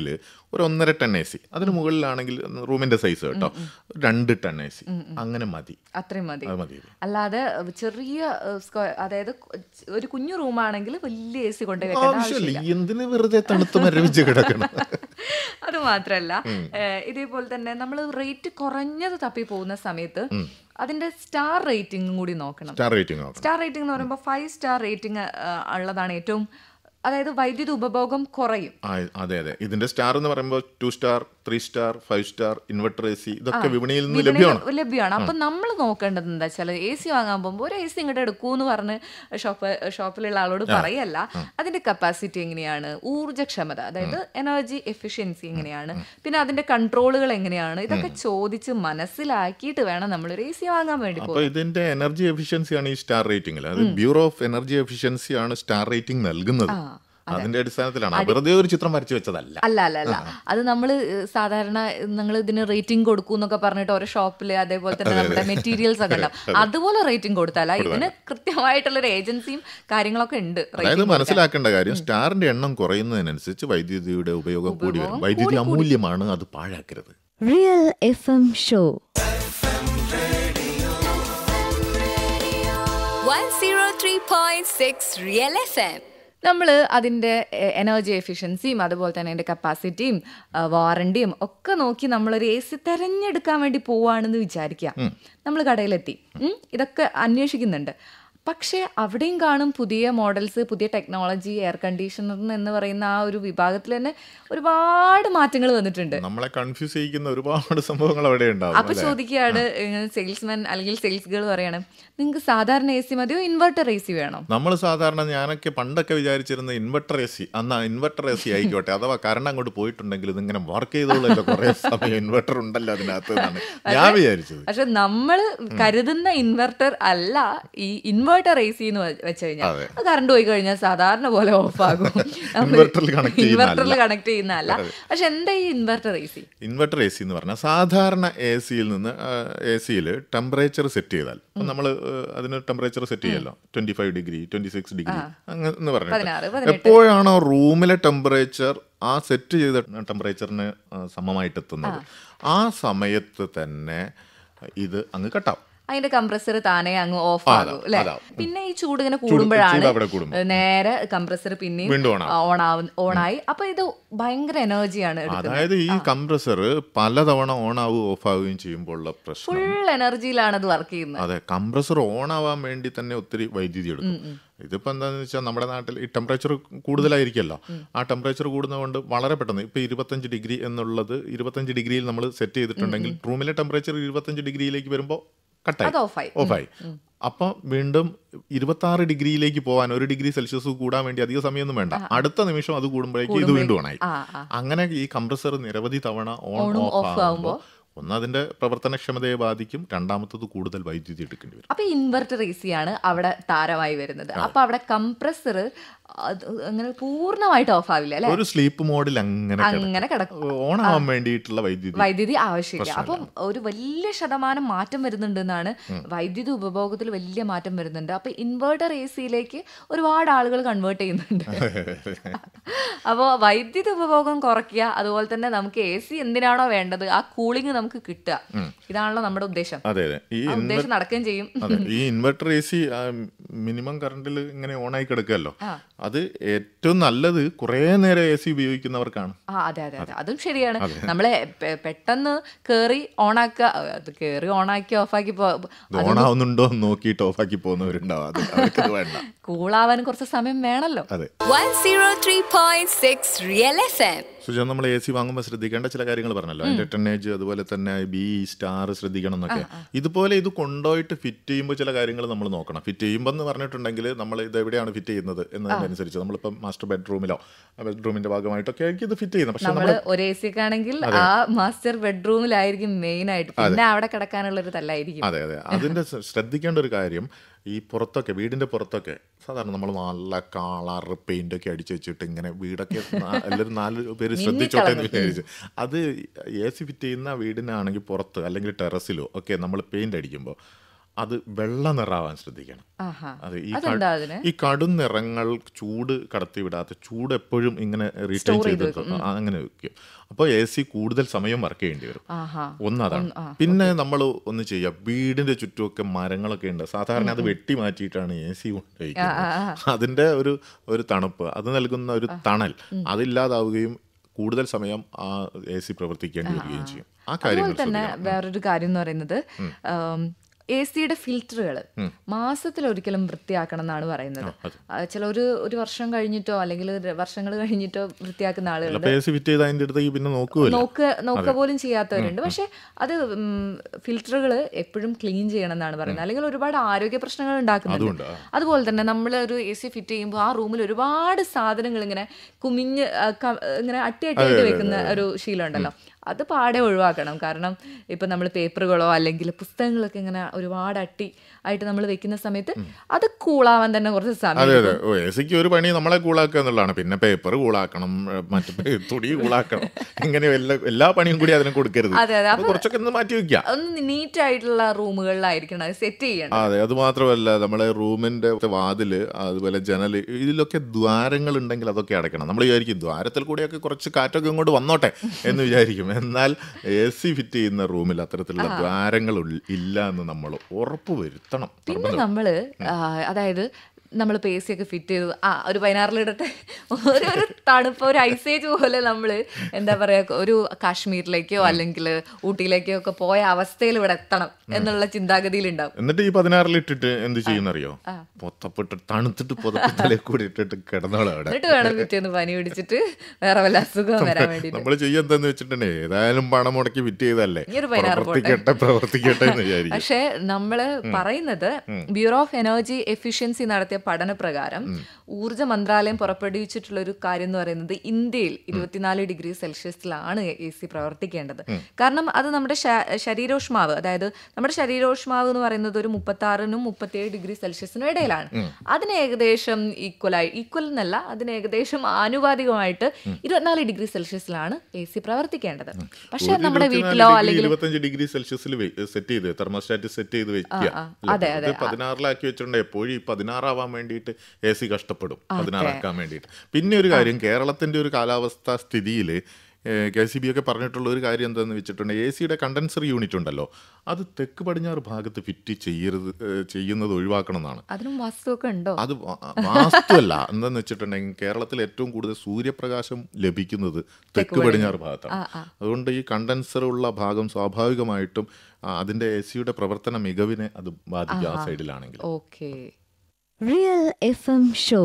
ഒരു ഒന്നര ടൺ എ സി, അതിന് മുകളിലാണെങ്കിൽ റൂമിന്റെ സൈസ് കേട്ടോ രണ്ട് ടൺ എ സി, അങ്ങനെ മതി, അത്രയും മതി. അത് മതി. അല്ലാതെ ചെറിയ സ്ക്വയർ, അതായത് ഒരു കുഞ്ഞു റൂമാണെങ്കിൽ വലിയ എ സി കൊണ്ടുപോയി എന്തിന് വെറുതെ തണുത്ത് മരവിച്ച് കിടക്കണം. അത് മാത്രല്ല, ഇതേപോലെ തന്നെ നമ്മൾ റേറ്റ് കുറഞ്ഞത് തപ്പി പോകുന്ന സമയത്ത് അതിന്റെ സ്റ്റാർ റേറ്റിംഗും കൂടി നോക്കണം. സ്റ്റാർ റേറ്റിംഗ് സ്റ്റാർ റേറ്റിംഗ് എന്ന് പറയുമ്പോൾ ഫൈവ് സ്റ്റാർ റേറ്റിംഗ് ഉള്ളതാണ് ഏറ്റവും, അതായത് വൈദ്യുതി ഉപഭോഗം കുറയും. അതെ അതെ, ഇതിന്റെ സ്റ്റാർ എന്ന് പറയുമ്പോൾ two star, three star, five star, inverter A C, ഇതൊക്കെ വിപണിയിൽ നിന്ന് ലഭ്യമാണ് ലഭ്യമാണ് അപ്പൊ നമ്മൾ നോക്കേണ്ടത് എന്താ വെച്ചാൽ, എ സി വാങ്ങാൻ പോകുമ്പോൾ ഒരു എ സി ഇങ്ങോട്ട് എടുക്കൂ എന്ന് പറഞ്ഞ് ഷോപ്പ് ഷോപ്പിലുള്ള ആളോട് പറയല്ല, അതിന്റെ കപ്പാസിറ്റി എങ്ങനെയാണ്, ഊർജ്ജക്ഷമത അതായത് എനർജി എഫിഷ്യൻസി എങ്ങനെയാണ്, പിന്നെ അതിന്റെ കൺട്രോളുകൾ എങ്ങനെയാണ്, ഇതൊക്കെ ചോദിച്ച് മനസ്സിലാക്കിയിട്ട് വേണം നമ്മളൊരു എ സി വാങ്ങാൻ വേണ്ടി. അപ്പൊ ഇതിന്റെ എനർജി എഫിഷ്യൻസിയാണ് ഈ സ്റ്റാർ റേറ്റിംഗിൽ, അത് ബ്യൂറോ ഓഫ് എനർജി എഫിഷ്യൻസിയാണ് സ്റ്റാർ റേറ്റിംഗ് നൽകുന്നത്. അതിന്റെ അടിസ്ഥാനത്തിലാണ്, വെറുതെ ഒരു ചിത്രം വരച്ചു വെച്ചതല്ല. അല്ല അല്ല അല്ല അത് നമ്മൾ സാധാരണ നിങ്ങൾ ഇതിന് റേറ്റിംഗ് കൊടുക്കൂ എന്നൊക്കെ പറഞ്ഞിട്ട് ഓരോ ഷോപ്പില് അതേപോലെ തന്നെ നമ്മുടെ മെറ്റീരിയൽസ് ഒക്കെ ഉണ്ടാവും, അതുപോലെ റേറ്റിംഗ് കൊടുത്താല. ഇതിന് കൃത്യമായിട്ടുള്ളൊരു ഏജൻസിയും കാര്യങ്ങളൊക്കെ ഉണ്ട്. അതായത് മനസ്സിലാക്കേണ്ട കാര്യം, സ്റ്റാറിന്റെ എണ്ണം കുറയുന്നതിനനുസരിച്ച് വൈദ്യുതിയുടെ ഉപയോഗം കൂടി വരും. വൈദ്യുതി അമൂല്യമാണ്, അത് പാഴാക്കരുത്. Real F M show one oh three point six Real F M. നമ്മൾ അതിൻ്റെ എനർജി എഫിഷ്യൻസിയും അതുപോലെ തന്നെ അതിൻ്റെ കപ്പാസിറ്റിയും വാറണ്ടിയും ഒക്കെ നോക്കി നമ്മളൊരു എ സി തിരഞ്ഞെടുക്കാൻ വേണ്ടി പോവുകയാണെന്ന് വിചാരിക്കുക. നമ്മൾ കടയിലെത്തി, ഇതൊക്കെ അന്വേഷിക്കുന്നുണ്ട്. പക്ഷേ അവിടെയും കാണും പുതിയ മോഡൽസ്, പുതിയ ടെക്നോളജി, എയർ കണ്ടീഷണർ എന്ന് പറയുന്ന ആ ഒരു വിഭാഗത്തിൽ തന്നെ ഒരുപാട് മാറ്റങ്ങൾ വന്നിട്ടുണ്ട്. നമ്മളെ കൺഫ്യൂസ് ചെയ്യിക്കുന്ന ഒരുപാട് സംഭവങ്ങൾ അവിടെ ഉണ്ടാവും. അപ്പൊ ചോദിക്കുകയാണ് സെയിൽസ്മാൻ അല്ലെങ്കിൽ സെയിൽസ് ഗേൾ പറയണം, നിങ്ങൾക്ക് സാധാരണ എ സി മതിയോ ഇൻവെർട്ടർ എ സി വേണോ? നമ്മൾ സാധാരണ, ഞാനൊക്കെ പണ്ടൊക്കെ വിചാരിച്ചിരുന്ന ഇൻവെർട്ടർ എ സി, അന്നാ ഇൻവെർട്ടർ എ സി ആയിക്കോട്ടെ, അഥവാ കറണ്ട് അങ്ങോട്ട് പോയിട്ടുണ്ടെങ്കിൽ ഇതിങ്ങനെ വർക്ക് ചെയ്തോളല്ലോ, കുറെ സമയം ഇൻവെർട്ടർ ഉണ്ടല്ലോ അതിനകത്ത് എന്നാണ് ഞാൻ വിചാരിച്ചത്. പക്ഷെ നമ്മൾ കരുതുന്ന ഇൻവെർട്ടർ അല്ല ഈ ഇൻവെർട്ടർ എ സി എന്ന് വെച്ച് കഴിഞ്ഞാൽ. കറണ്ട് പോയി കഴിഞ്ഞാൽ സാധാരണ പോലെ ഓഫ് ആകും, ഇൻവെർട്ടറിൽ കണക്ട് ചെയ്യുന്നതല്ല. പക്ഷെ എന്താ ഈ inverter A C? Inverter A C എന്ന് പറഞ്ഞാൽ സാധാരണ എ സിയിൽ നിന്ന് എ സിയിൽ ടെമ്പറേച്ചർ സെറ്റ് ചെയ്താൽ, നമ്മൾ അതിന് ടെമ്പറേച്ചർ സെറ്റ് ചെയ്യല്ലോ, twenty five degree twenty six degree എന്ന് പറഞ്ഞിട്ട് എപ്പോഴാണോ റൂമിലെ ടെമ്പറേച്ചർ ആ സെറ്റ് ചെയ്ത ടെമ്പറേച്ചറിന് സമമായിട്ട് എത്തുന്നത്, ആ സമയത്ത് തന്നെ ഇത് അങ്ങ് കട്ടാവും. അതിന്റെ കംപ്രസർ താനെ അങ്ങ് ഓഫ് ആകും അല്ലെ. പിന്നെ ഈ ചൂട് ഇങ്ങനെ കൂടുമ്പോഴാണ് നേരെ കംപ്രസർ പിന്നെയും ഓൺ ആവും ഓണായി. അപ്പൊ ഇത് ഭയങ്കര എനർജിയാണ്. അതായത് ഈ കംപ്രസർ പലതവണ ഓൺ ആവുകയും ഓഫ് ആവുകയും ചെയ്യുമ്പോൾ പ്രശ്നം, ഫുൾ എനർജിയിലാണ് അത് വർക്ക് ചെയ്യുന്നത്. അതെ, കംപ്രസർ ഓൺ ആവാൻ വേണ്ടി തന്നെ ഒത്തിരി വൈദ്യുതി എടുക്കും. ഇതിപ്പോ എന്താണെന്ന് വെച്ചാൽ നമ്മുടെ നാട്ടിൽ ഈ ടെമ്പറേച്ചർ കൂടുതലായിരിക്കുമല്ലോ, ആ ടെമ്പറേച്ചർ കൂടുന്നതുകൊണ്ട് വളരെ പെട്ടെന്ന് ഇപ്പൊ ഇരുപത്തഞ്ച് ഡിഗ്രി എന്നുള്ളത് ഇരുപത്തഞ്ച് ഡിഗ്രിയിൽ നമ്മൾ സെറ്റ് ചെയ്തിട്ടുണ്ടെങ്കിൽ റൂമിലെ ടെമ്പറേച്ചർ ഇരുപത്തഞ്ച് ഡിഗ്രിയിലേക്ക് വരുമ്പോൾ കട്ടായി ഓഫായി. അപ്പൊ വീണ്ടും ഇരുപത്തി ആറ് ഡിഗ്രിയിലേക്ക് പോകാൻ ഒരു ഡിഗ്രി സെൽഷ്യസ് കൂടാൻ വേണ്ടി അധിക സമയമൊന്നും വേണ്ട, അടുത്ത നിമിഷം അത് കൂടുമ്പോഴേക്കും ഇത് വീണ്ടും ഓണായി. അങ്ങനെ ഈ കംപ്രസർ നിരവധി തവണ ഓൺ ഓഫ് ആകുമ്പോൾ ഒന്ന് അതിന്റെ പ്രവർത്തനക്ഷമതയെ ബാധിക്കും, രണ്ടാമത്തത് കൂടുതൽ വൈദ്യുതി എടുക്കേണ്ടി വരും. അപ്പൊ ഇൻവെർട്ടർ എ സി ആണ് അവിടെ താരമായി വരുന്നത്. അപ്പൊ അവിടെ കംപ്രസർ അങ്ങനെ പൂർണ്ണമായിട്ട് ഓഫ് ആവില്ല അല്ലെ, ഒരു സ്ലീപ്പ് മോഡിൽ അങ്ങനെ അങ്ങനെ കിടക്കും. ഓൺ ആവാൻ വേണ്ടിയിട്ടുള്ള വൈദ്യുതി വൈദ്യുതി ആവശ്യമില്ല. അപ്പം ഒരു വലിയ ശതമാനം മാറ്റം വരുന്നുണ്ട് എന്നാണ്, വൈദ്യുതി ഉപഭോഗത്തിൽ വലിയ മാറ്റം വരുന്നുണ്ട്. അപ്പൊ ഇൻവെർട്ടർ എ സിയിലേക്ക് ഒരുപാട് ആളുകൾ കൺവേർട്ട് ചെയ്യുന്നുണ്ട്. അപ്പോൾ വൈദ്യുതി ഉപഭോഗം കുറയ്ക്കുക, അതുപോലെ തന്നെ നമുക്ക് എ സി എന്തിനാണോ വേണ്ടത് ആ കൂളിംഗ് നമുക്ക് കിട്ടുക, ഇതാണല്ലോ നമ്മുടെ ഉദ്ദേശം. അതെ അതെ, ഈ ഉദ്ദേശം നടക്കുകയും ചെയ്യും. ഈ ഇൻവെർട്ടർ എ സി മിനിമം കറണ്ടിൽ ഇങ്ങനെ ഓൺ ആയി കിടക്കുകയല്ലോ, അത് ഏറ്റവും നല്ലത് കുറെ നേരം എ സി ഉപയോഗിക്കുന്നവർക്കാണ്. ആ അതെ അതെ അതെ, അതും ശരിയാണ്. നമ്മളെ പെട്ടെന്ന് കേറി ഓണാക്കുക, അത് കേറി ഓണാക്കി ഓഫാക്കി ഓണാവുന്നുണ്ടോ നോക്കിയിട്ട് ഓഫാക്കി പോകുന്നവരുണ്ടാവും, അത് വേണ്ട. കൂളാവാൻ കുറച്ച് സമയം വേണല്ലോ. അതെ. one oh three point six Real F M. Suja, നമ്മൾ എ സി വാങ്ങുമ്പോൾ ശ്രദ്ധിക്കേണ്ട ചില കാര്യങ്ങൾ പറഞ്ഞല്ലോ, അതിന്റെ ടണ്ണേജ്, അതുപോലെ തന്നെ ബി സ്റ്റാർ ശ്രദ്ധിക്കണം എന്നൊക്കെ. ഇതുപോലെ ഇത് കൊണ്ടുപോയിട്ട് ഫിറ്റ് ചെയ്യുമ്പോൾ ചില കാര്യങ്ങൾ നമ്മൾ നോക്കണം. ഫിറ്റ് ചെയ്യുമ്പോൾ എന്ന് പറഞ്ഞിട്ടുണ്ടെങ്കിൽ നമ്മൾ ഇത് എവിടെയാണ് ഫിറ്റ് ചെയ്യുന്നത് എന്നതിനനുസരിച്ച്, നമ്മളിപ്പം മാസ്റ്റർ ബെഡ്റൂമിലോ ബെഡ്റൂമിന്റെ ഭാഗമായിട്ടൊക്കെ ആയിരിക്കും ഇത് ഫിറ്റ് ചെയ്യുന്നത്. പക്ഷെ നമ്മൾ ഒരു എ സി ആണെങ്കിൽ ആ മാസ്റ്റർ ബെഡ്റൂമിലായിരിക്കും മെയിൻ ആയിട്ട്, പിന്നെ അവിടെ കിടക്കാനുള്ള ഒരു തല്ലായിരിക്കും. അതെ അതെ, അതിന്റെ ശ്രദ്ധിക്കേണ്ട ഒരു കാര്യം, ഈ പുറത്തൊക്കെ വീടിന്റെ പുറത്തൊക്കെ സാധാരണ നമ്മൾ നല്ല കളർ പെയിന്റ് ഒക്കെ അടിച്ചു വെച്ചിട്ട് ഇങ്ങനെ വീടൊക്കെ എല്ലാവരും നാല് പേര് ശ്രദ്ധിച്ചോട്ടെ എന്ന് വിചാരിച്ചു. അത് എ സി ഫിറ്റ് ചെയ്യുന്ന വീടിനാണെങ്കിൽ പുറത്ത് അല്ലെങ്കിൽ ടെറസിലോ ഒക്കെ നമ്മൾ പെയിന്റ് അടിക്കുമ്പോൾ അത് വെള്ള നിറാവാൻ ശ്രദ്ധിക്കണം. അത് ഈ അതെന്താ അതിന്? ഈ കടും നിറങ്ങൾ ചൂട് കടത്തിവിടാത്ത, ചൂട് എപ്പോഴും ഇങ്ങനെ റീറ്റെയിൻ ചെയ്ത് അങ്ങനെ വെക്കും. അപ്പോൾ എ സി കൂടുതൽ സമയം വർക്ക് ചെയ്യേണ്ടി വരും. ഒന്നതാണ്. പിന്നെ നമ്മൾ ഒന്ന് ചെയ്യുക, വീടിന്റെ ചുറ്റുമൊക്കെ മരങ്ങളൊക്കെ ഉണ്ട്. സാധാരണ അത് വെട്ടി മാറ്റിയിട്ടാണ് എ സി കൊണ്ടുപോയിരിക്കുന്നത്. അതിന്റെ ഒരു ഒരു തണുപ്പ്, അത് നൽകുന്ന ഒരു തണൽ അതില്ലാതാവുകയും കൂടുതൽ സമയം ആ എ സി പ്രവർത്തിക്കേണ്ടി വരികയും ചെയ്യും. ആ കാര്യങ്ങൾ തന്നെ വേറൊരു കാര്യം എന്ന് പറയുന്നത്, എ സിയുടെ ഫിൽറ്ററുകൾ മാസത്തിൽ ഒരിക്കലും വൃത്തിയാക്കണം എന്നാണ് പറയുന്നത്. ചില ഒരു ഒരു വർഷം കഴിഞ്ഞിട്ടോ അല്ലെങ്കിൽ വർഷങ്ങൾ കഴിഞ്ഞിട്ടോ വൃത്തിയാക്കുന്ന ആളുകളുണ്ട്. നോക്കുക നോക്കുക പോലും ചെയ്യാത്തവരുണ്ട്. പക്ഷെ അത് ഫിൽറ്ററുകൾ എപ്പോഴും ക്ലീൻ ചെയ്യണം എന്നാണ് പറയുന്നത്. അല്ലെങ്കിൽ ഒരുപാട് ആരോഗ്യ പ്രശ്നങ്ങൾ ഉണ്ടാക്കുന്നുണ്ട്. അതുപോലെ തന്നെ നമ്മൾ ഒരു എ സി ഫിറ്റ് ചെയ്യുമ്പോൾ ആ റൂമിൽ ഒരുപാട് സാധനങ്ങൾ ഇങ്ങനെ കുമിഞ്ഞ് ഇങ്ങനെ അട്ടി അട്ടിയായിട്ട് വെക്കുന്ന ഒരു ശീലം ഉണ്ടല്ലോ, അത് പാടെ ഒഴിവാക്കണം. കാരണം ഇപ്പം നമ്മൾ പേപ്പറുകളോ അല്ലെങ്കിൽ പുസ്തകങ്ങളൊക്കെ ഇങ്ങനെ ഒരുപാട് അട്ടി ആയിട്ട് നമ്മൾ വെക്കുന്ന സമയത്ത് അത് കൂളാവാൻ തന്നെ കുറച്ച് സമയം. അതെ അതെ, എ സിക്ക് ഒരു പണി നമ്മളെ കൂളാക്കുക എന്നുള്ളതാണ്. പിന്നെ പേപ്പർ കൂളാക്കണം, മറ്റേ തുണി കൂളാക്കണം, ഇങ്ങനെ എല്ലാ എല്ലാ പണിയും കൂടി അതിനെ കൊടുക്കരുത്. അതെ അതെ, കുറച്ചൊക്കെ ഒന്ന് മാറ്റി വെക്കാം. ഒന്ന് നീറ്റ് ആയിട്ടുള്ള റൂമുകളിലായിരിക്കണം അത് സെറ്റ് ചെയ്യണം. അതെ, അത് മാത്രമല്ല നമ്മളെ റൂമിന്റെ വാതില് അതുപോലെ ജനല് ഇതിലൊക്കെ ദ്വാരങ്ങൾ ഉണ്ടെങ്കിൽ അതൊക്കെ അടയ്ക്കണം. നമ്മൾ വിചാരിക്കും ദ്വാരത്തിൽ കൂടെയൊക്കെ കുറച്ച് കാറ്റൊക്കെ ഇങ്ങോട്ട് വന്നോട്ടെ എന്ന് വിചാരിക്കും. എന്നാൽ എ സി ഫിറ്റ് ചെയ്യുന്ന റൂമിൽ അത്തരത്തിലുള്ള ദ്വാരങ്ങൾ ഇല്ല എന്ന് നമ്മൾ ഉറപ്പ് വരുത്തണം. പിന്നെ നമ്മള് അതായത് നമ്മളിപ്പോൾ എ സി ഒക്കെ ഫിറ്റ് ചെയ്തു, ആ ഒരു പതിനാറിലിടട്ടെ, ഒരു ഒരു തണുപ്പ് ഒരു ഐസേജ് പോലെ നമ്മൾ എന്താ പറയുക ഒരു കാശ്മീരിലേക്കോ അല്ലെങ്കിൽ ഊട്ടിയിലേക്കോ ഒക്കെ പോയ അവസ്ഥയിൽ ഇവിടെ എത്തണം എന്നുള്ള ചിന്താഗതിയിലുണ്ടാവും. എന്നിട്ട് ഈ പതിനാറിലിട്ടിട്ട് എന്ത് ചെയ്യുന്നറിയോ, പൊത്തപ്പെട്ട് തണുത്തിട്ട് പുതപ്പിത്തലേ കൂടി ഇട്ടിട്ട് കിടന്നോളാം അവിടെ. എന്നിട്ട് വേണം പിറ്റേന്ന് പനി പിടിച്ചിട്ട് വേറെ വല്ല അസുഖം വരാൻ വേണ്ടി. നമ്മൾ ചെയ്യാന്താന്ന് വെച്ചിട്ടുണ്ടെങ്കിൽ ഏതായാലും പണം മുടക്കി ഫിറ്റ് ചെയ്തതല്ലേ, പ്രവർത്തിക്കട്ടെ പ്രവർത്തിക്കട്ടെ എന്ന് വിചാരിക്കും. പക്ഷെ നമ്മള് പറയുന്നത് ബ്യൂറോ ഓഫ് എനർജി എഫിഷ്യൻസി നടത്തിയ പഠനപ്രകാരം ഊർജ്ജ മന്ത്രാലയം പുറപ്പെടുവിച്ചിട്ടുള്ള ഒരു കാര്യം എന്ന് പറയുന്നത് ഇന്ത്യയിൽ ഇരുപത്തിനാല് ഡിഗ്രി സെൽഷ്യസിലാണ് എ സി പ്രവർത്തിക്കേണ്ടത്. കാരണം അത് നമ്മുടെ ശരീരോഷ്മാവ്, അതായത് നമ്മുടെ ശരീരോഷ്മാവ് എന്ന് പറയുന്നത് ഒരു മുപ്പത്തി ആറിനും മുപ്പത്തിയേഴ് ഡിഗ്രി സെൽഷ്യസിനും ഇടയിലാണ്. അതിന് ഏകദേശം ഈക്വലായി ഈക്വൽ എന്നല്ല അതിന് ഏകദേശം ആനുപാതികമായിട്ട് ഇരുപത്തിനാല് ഡിഗ്രി സെൽഷ്യസിലാണ് എ സി പ്രവർത്തിക്കേണ്ടത്. പക്ഷെ നമ്മുടെ വീട്ടിലോ അല്ലെങ്കിൽ ഇരുപത്തഞ്ച് ഡിഗ്രി സെൽഷ്യസിൽ സെറ്റ് ചെയ്ത് തെർമോസ്റ്റാറ്റ് സെറ്റ് ചെയ്ത് വെക്കുക. അതെ അതെ, പതിനാറിലാക്കി വെച്ചിട്ടുണ്ട്. എപ്പോഴും ഈ പതിനാറാവാൻ വേണ്ടിയിട്ട് എ സി കഷ്ടപ്പെടും പതിനാറാക്കാൻ വേണ്ടിയിട്ട്. പിന്നെ ഒരു കാര്യം, കേരളത്തിന്റെ ഒരു കാലാവസ്ഥാ സ്ഥിതിയിൽ കെ സി ബി ഒക്കെ പറഞ്ഞിട്ടുള്ള ഒരു കാര്യം എന്താണെന്ന് വെച്ചിട്ടുണ്ടെങ്കിൽ എ സിയുടെ കണ്ടൻസർ യൂണിറ്റ് ഉണ്ടല്ലോ, അത് തെക്ക് പടിഞ്ഞാറ് ഭാഗത്ത് ഫിറ്റ് ചെയ്യരുത്, ചെയ്യുന്നത് ഒഴിവാക്കണം എന്നാണ്. അതിനും വാസ്തുവൊക്കെ ഉണ്ടോ? അത് വാസ്തുവല്ല, എന്താന്ന് വെച്ചിട്ടുണ്ടെങ്കിൽ കേരളത്തിൽ ഏറ്റവും കൂടുതൽ സൂര്യപ്രകാശം ലഭിക്കുന്നത് തെക്ക് പടിഞ്ഞാറ് ഭാഗത്താണ്. അതുകൊണ്ട് ഈ കണ്ടൻസർ ഉള്ള ഭാഗം സ്വാഭാവികമായിട്ടും അതിന്റെ എ സിയുടെ പ്രവർത്തന മികവിനെ അത് ബാധിക്കും ആ സൈഡിലാണെങ്കിൽ. Okay. Real F M show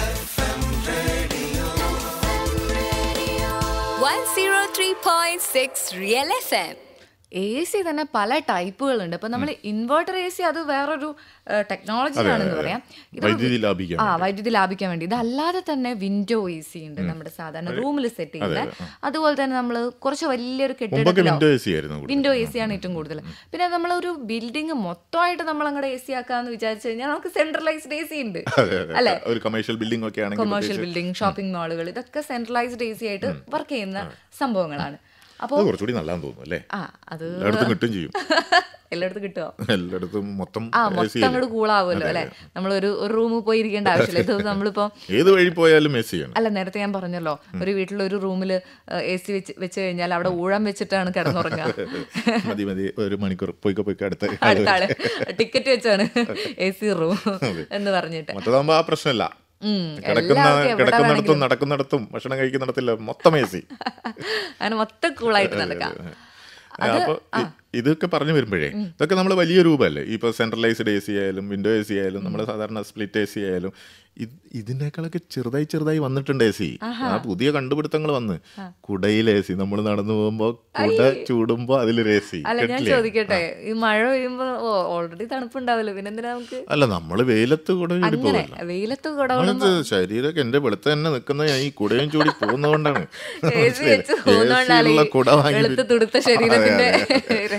one oh three point six Real F M. A C തന്നെ പല ടൈപ്പുകളുണ്ട്. ഇപ്പൊ നമ്മൾ ഇൻവേർട്ടർ എ സി അത് വേറൊരു ടെക്നോളജിയാണെന്ന് പറയാം. ആ വൈദ്യുതി ലാഭിക്കാൻ വേണ്ടി. ഇതല്ലാതെ തന്നെ വിൻഡോ എ സി ഉണ്ട് നമ്മുടെ സാധാരണ റൂമിൽ സെറ്റ് ചെയ്യുന്നത്. അതുപോലെ തന്നെ നമ്മൾ കുറച്ച് വലിയൊരു കെട്ടിടത്തിലോ വിൻഡോ എ സി ആണ് ഏറ്റവും കൂടുതൽ. പിന്നെ നമ്മളൊരു ബിൽഡിംഗ് മൊത്തമായിട്ട് നമ്മൾ അങ്ങോട്ട് എ സി ആക്കാന്ന് വിചാരിച്ചു കഴിഞ്ഞാൽ നമുക്ക് സെൻട്രലൈസ്ഡ് എ സി ഉണ്ട് അല്ലെ. കൊമേഴ്ഷ്യൽ ബിൽഡിംഗ് ഒക്കെ ആണെങ്കിൽ കൊമേഴ്ഷ്യൽ ബിൽഡിംഗ്, ഷോപ്പിംഗ് മാളുകൾ, ഇതൊക്കെ സെൻട്രലൈസ്ഡ് എ സി ആയിട്ട് വർക്ക് ചെയ്യുന്ന സംഭവങ്ങളാണ്. അപ്പൊ കുറച്ചുകൂടി നല്ലതാന്ന് തോന്നുന്നു അല്ലേ? ആ അത് എല്ലായിടത്തും കിട്ടും ചെയ്യും. എല്ലായിടത്തും കിട്ടുമോ? എല്ലായിടത്തും മൊത്തം ആ മൊത്തം അങ്ങോട്ട് കൂളാവുമല്ലോ അല്ലെ. നമ്മളൊരു ഒരു റൂമിൽ പോയി ഇരിക്കേണ്ട ആവശ്യമില്ല. ഇത് നമ്മളിപ്പോ ഏത് വഴി പോയാലും എ സി ആണ്. അല്ല, നേരത്തെ ഞാൻ പറഞ്ഞല്ലോ ഒരു വീട്ടിൽ ഒരു റൂമിൽ എ സി വെച്ച് വെച്ച് കഴിഞ്ഞാൽ അവിടെ ഊഴം വെച്ചിട്ടാണ് കിടന്നുറങ്ങുക. മതി മതി ഒരു മണിക്കൂർ പോയിക്കോ പോയിക്കോ അടുത്ത അടുത്ത ആള് ടിക്കറ്റ് വെച്ചാണ് എ സി റൂം എന്ന് പറഞ്ഞിട്ട്. മറ്റേതാകുമ്പോ ആ പ്രശ്നമില്ല. കിടക്കുന്ന കിടക്കുന്നിടത്തും നടക്കുന്നിടത്തും ഭക്ഷണം കഴിക്കുന്നിടത്തില്ല മൊത്തം എ സി. അങ്ങനെ മൊത്തം കൂളായിട്ട് നടക്കാം. അപ്പൊ ഇതൊക്കെ പറഞ്ഞു വരുമ്പോഴേ ഇതൊക്കെ നമ്മൾ വലിയ രൂപമല്ലേ. ഇപ്പൊ സെൻട്രലൈസ്ഡ് എ സി ആയാലും വിൻഡോ എ സി ആയാലും നമ്മുടെ സാധാരണ സ്പ്ലിറ്റ് എ സി ആയാലും ഇതിനേക്കാളൊക്കെ ചെറുതായി ചെറുതായി വന്നിട്ടുണ്ട് എ സി. ആ പുതിയ കണ്ടുപിടുത്തങ്ങൾ വന്ന് കുടയിൽ എ സി, നമ്മൾ നടന്നു പോകുമ്പോ കുട ചൂടുമ്പോ അതിലൊരു എ സി. അല്ല ഞാൻ ചോദിക്കട്ടെ, ഈ മഴ പെയ്യുമ്പോ ഓൾറെഡി തണുപ്പുണ്ടാവല്ലോ, പിന്നെ എന്തിനാ നമുക്ക്? അല്ല നമ്മള് വെയിലത്ത് കുട ചൂടി പോകല്ലോ. വെയിലത്ത് കുട ശരീരമൊക്കെ എന്റെ വെളുത്ത് തന്നെ നിക്കുന്ന ഈ കുടയും ചൂടി പോകുന്നതുകൊണ്ടാണ് കുട വാങ്ങി.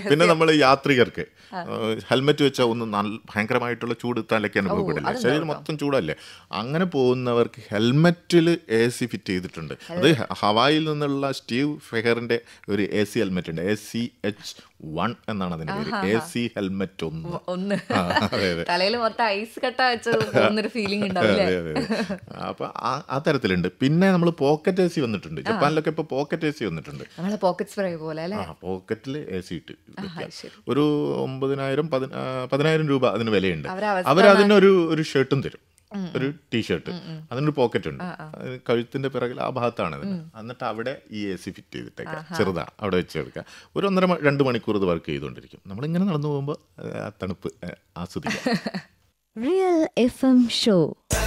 പിന്നെ നമ്മൾ യാത്രികർക്ക് ഹെൽമെറ്റ് വെച്ചാൽ ഒന്ന് നല്ല ഭയങ്കരമായിട്ടുള്ള ചൂട് തലയ്ക്ക് അനുഭവപ്പെടില്ല, ശരീരം മൊത്തം ചൂടല്ലേ. അങ്ങനെ പോകുന്നവർക്ക് ഹെൽമെറ്റിൽ എ സി ഫിറ്റ് ചെയ്തിട്ടുണ്ട്. അത് ഹവായിൽ നിന്നുള്ള സ്റ്റീവ് ഫെഹറിന്റെ ഒരു എ സി ഹെൽമെറ്റ് ഉണ്ട്, എ സി എച്ച് വൺ എന്നാണ് അതിന്റെ പേര്. എ സി ഹെൽമെറ്റ് ഒന്ന് ഒന്ന് തലയിൽ മൊത്തം ഐസ് കട്ട വെച്ചൊരു ഫീലിംഗ് ഉണ്ടാവില്ലേ. അപ്പൊ ആ തരത്തിലുണ്ട്. പിന്നെ നമ്മൾ പോക്കറ്റ് എ സി വന്നിട്ടുണ്ട്, ജപ്പാനിലൊക്കെ ഇപ്പൊ പോക്കറ്റ് എ സി വന്നിട്ടുണ്ട്. പോക്കറ്റ് സ്പ്രേ പോലെ പോക്കറ്റിൽ എ സി ഇട്ട് ഒരു ഒമ്പതിനായിരം പതിനായിരം രൂപ അതിന് വിലയുണ്ട്. അവരതിനൊരു ഒരു ഷർട്ടും തരും, ഒരു ടീഷർട്ട്, അതിനൊരു പോക്കറ്റ് ഉണ്ട്, കഴുത്തിന്റെ പിറകിൽ ആ ഭാഗത്താണ് ഇതിന്. എന്നിട്ട് അവിടെ ഈ എ സി ഫിറ്റ് ചെയ്തിട്ടേക്കാം, ചെറുതാ, അവിടെ വെച്ച് എടുക്കാം. ഒരു ഒന്നര രണ്ട് മണിക്കൂർ ഇത് വർക്ക് ചെയ്തുകൊണ്ടിരിക്കും. നമ്മളിങ്ങനെ നടന്നു പോകുമ്പോൾ ആ തണുപ്പ് ആസ്വദിക്കാം. Real F M show